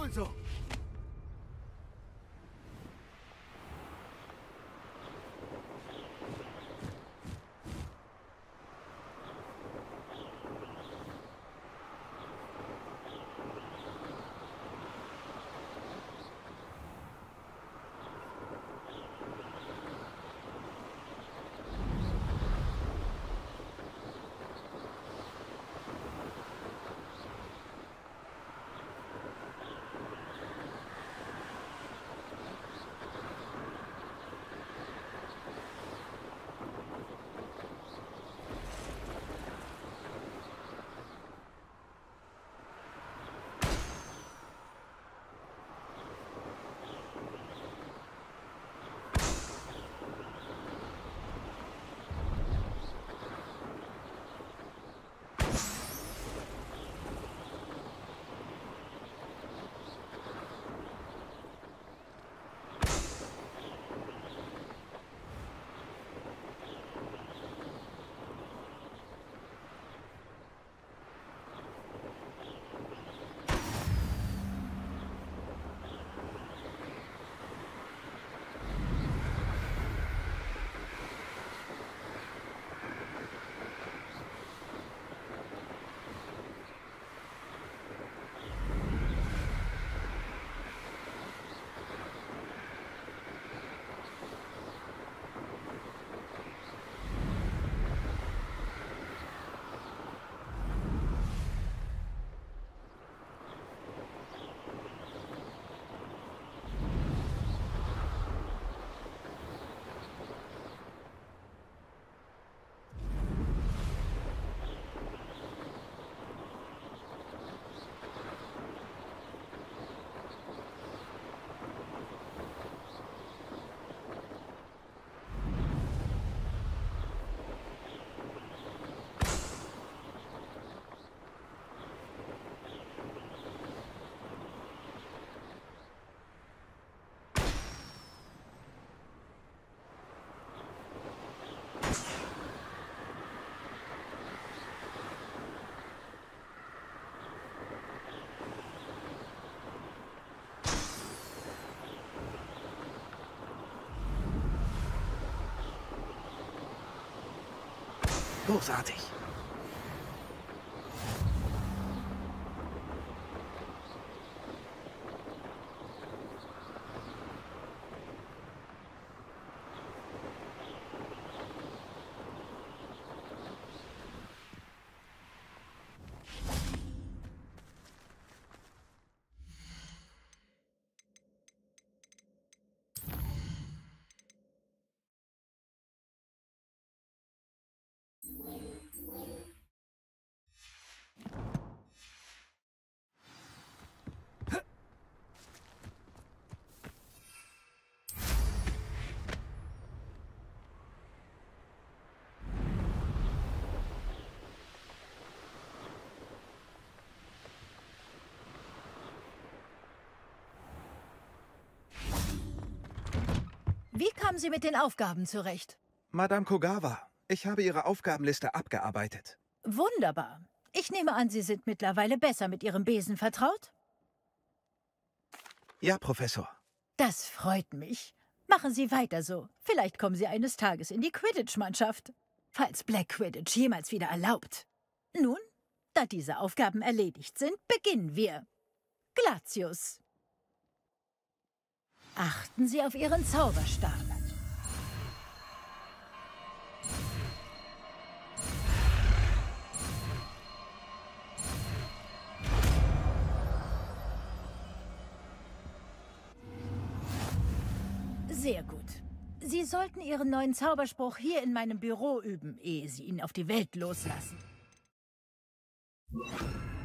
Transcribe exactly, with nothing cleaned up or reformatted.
Wohl so. Großartig. Wie kamen Sie mit den Aufgaben zurecht? Madame Kogawa, ich habe Ihre Aufgabenliste abgearbeitet. Wunderbar. Ich nehme an, Sie sind mittlerweile besser mit Ihrem Besen vertraut? Ja, Professor. Das freut mich. Machen Sie weiter so. Vielleicht kommen Sie eines Tages in die Quidditch-Mannschaft. Falls Black Quidditch jemals wieder erlaubt. Nun, da diese Aufgaben erledigt sind, beginnen wir. Glatius. Achten Sie auf Ihren Zauberstab. Sehr gut. Sie sollten Ihren neuen Zauberspruch hier in meinem Büro üben, ehe Sie ihn auf die Welt loslassen.